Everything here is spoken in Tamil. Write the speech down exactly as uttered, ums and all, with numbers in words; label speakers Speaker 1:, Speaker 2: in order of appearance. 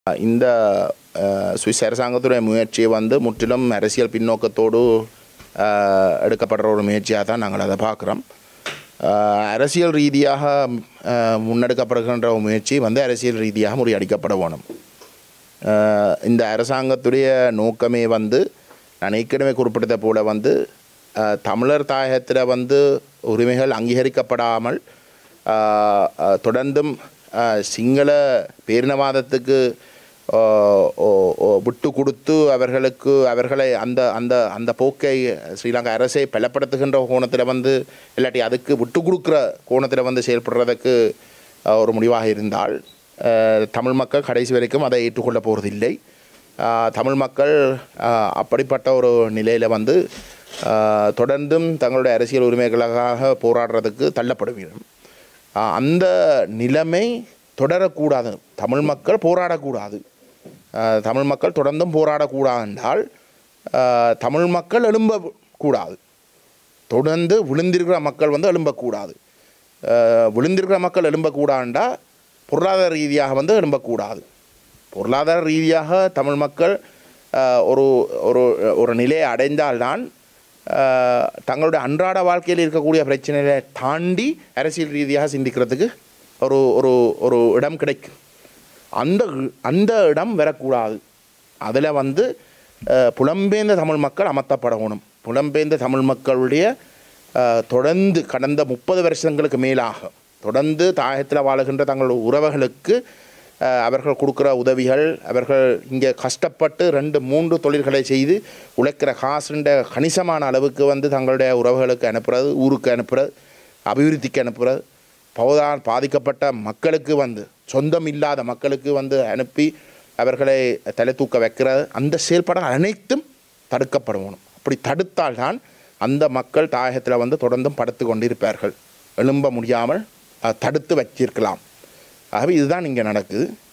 Speaker 1: இந்த சுவிஸ் அரசாங்கத்துடைய முயற்சியை வந்து முற்றிலும் அரசியல் பின்னோக்கத்தோடு எடுக்கப்படுற ஒரு முயற்சியாக தான் நாங்கள் அதை பார்க்குறோம். அரசியல் ரீதியாக முன்னெடுக்கப்படுகின்ற முயற்சி வந்து அரசியல் ரீதியாக முறியடிக்கப்பட வேணும். இந்த அரசாங்கத்துடைய நோக்கமே வந்து நான் ஏற்கனவே குறிப்பிட்டதை போல வந்து தமிழர் தாயகத்தில் வந்து உரிமைகள் அங்கீகரிக்கப்படாமல் தொடர்ந்தும் சிங்கள பேரினவாதத்துக்கு விட்டு கொடுத்து அவர்களுக்கு அவர்களை அந்த அந்த அந்த போக்கை ஸ்ரீலங்கா அரசை பலப்படுத்துகின்ற கோணத்தில் வந்து இல்லாட்டி அதுக்கு விட்டு கொடுக்குற கோணத்தில் வந்து செயல்படுறதுக்கு ஒரு முடிவாக இருந்தால் தமிழ் மக்கள் கடைசி வரைக்கும் அதை ஏற்றுக்கொள்ள போகிறதில்லை. தமிழ் மக்கள் அப்படிப்பட்ட ஒரு நிலையில் வந்து தொடர்ந்தும் தங்களுடைய அரசியல் உரிமைகளுக்காக போராடுறதுக்கு தள்ளப்படுவீர்கள். அந்த நிலைமை தொடரக்கூடாது. தமிழ் மக்கள் போராடக்கூடாது. தமிழ் மக்கள் தொடர்ந்தும் போராடக்கூடாது என்றால் தமிழ் மக்கள் எழும்பக்கூடாது. தொடர்ந்து விழுந்திருக்கிற மக்கள் வந்து எழும்பக்கூடாது. விழுந்திருக்கிற மக்கள் எழும்பக்கூடாதுண்டா பொருளாதார ரீதியாக வந்து எழும்பக்கூடாது. பொருளாதார ரீதியாக தமிழ் மக்கள் ஒரு ஒரு ஒரு நிலையை அடைந்தால்தான் தங்களுடைய அன்றாட வாழ்க்கையில் இருக்கக்கூடிய பிரச்சனைகளை தாண்டி அரசியல் ரீதியாக சிந்திக்கிறதுக்கு ஒரு ஒரு ஒரு இடம் கிடைக்கும். அந்த அந்த இடம் வரக்கூடாது. அதில் வந்து புலம்பெயர்ந்த தமிழ் மக்கள் அமர்த்தப்படணும். புலம்பெயர்ந்த தமிழ் மக்களுடைய தொடர்ந்து கடந்த முப்பது வருஷங்களுக்கு மேலாக தொடர்ந்து தாயகத்தில் வாழுகின்ற தங்களுடைய உறவுகளுக்கு அவர்கள் கொடுக்குற உதவிகள், அவர்கள் இங்கே கஷ்டப்பட்டு ரெண்டு மூன்று தொழில்களை செய்து உழைக்கிற காசுன்ற கணிசமான அளவுக்கு வந்து தங்களுடைய உறவுகளுக்கு அனுப்புறது, ஊருக்கு அனுப்புறது, அபிவிருத்திக்கு அனுப்புறது, பௌதான் பாதிக்கப்பட்ட மக்களுக்கு வந்து சொந்தம் இல்லாத மக்களுக்கு வந்து அனுப்பி அவர்களை தலை தூக்க வைக்கிறது, அந்த செயல்பாடுகள் அனைத்தும் தடுக்கப்படணும். அப்படி தடுத்தால்தான் அந்த மக்கள் தாயகத்தில் வந்து தொடர்ந்தும் படுத்து கொண்டிருப்பார்கள். எழும்ப முடியாமல் தடுத்து வச்சிருக்கலாம். ஆகவே இதுதான் இங்கே நடக்குது.